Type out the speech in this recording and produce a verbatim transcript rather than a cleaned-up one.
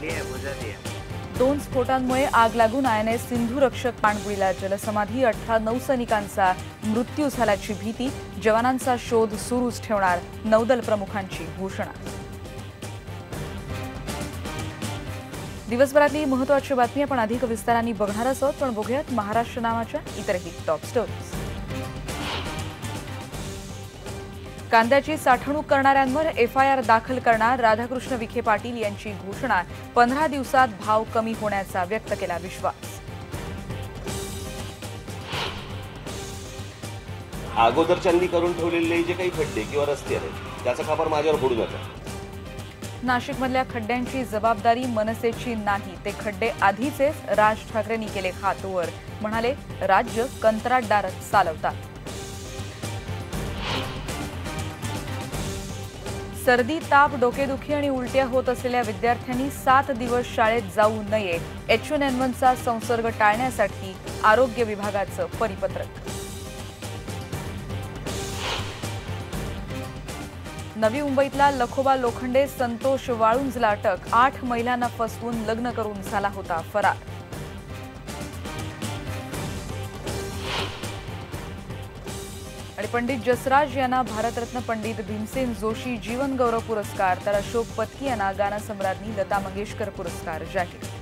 दोन स्फोटांमुळे आग लागून आय एन एस सिंधू रक्षक पाणबुडीला जलसमाधी. अठरा नौसैनिकांचा मृत्यू झाल्याची भीती. जवानांचा शोध सुरूच ठेवणार, नौदल प्रमुखांची घोषणा. दिवसभरातली महत्त्वाची बातमी आपण अधिक विस्ताराने बघणार आहोत, पण बघूयात महाराष्ट्र नावाच्या इतरही टॉप स्टोरीज. कांद्याची साठवणूक करणाऱ्यांवर एफ आय आर दाखल करणार, राधाकृष्ण विखे पाटील यांची घोषणा. पंधरा दिवसात भाव कमी होण्याचा व्यक्त केला विश्वास. अगोदरच्यांनी करून ठेवलेले जे काही खड्डे किंवा रस्ते आहेत त्याचा खापर माझ्यावर फोडू नका. नाशिकमधल्या खड्ड्यांची जबाबदारी मनसेची नाही, ते खड्डे आधीचेच राज ठाकरेंनी केले हातवर. म्हणाले, राज्य कंत्राटदार चालवतात. सर्दी, ताप, डोकेदुखी आणि उलट्या होत असलेल्या विद्यार्थ्यांनी सात दिवस शाळेत जाऊ नये. एच वन एन वनचा संसर्ग टाळण्यासाठी आरोग्य विभागाचं परिपत्रक. नवी मुंबईतला लखोबा लोखंडे संतोष वाळुंजला अटक. आठ महिलांना फसवून लग्न करून झाला होता फरार. आणि पंडित जसराज यांना भारतरत्न पंडित भीमसेन जोशी जीवन गौरव पुरस्कार, तर अशोक पत्की यांना गानसम्राज्ञी लता मंगेशकर पुरस्कार जाहीर.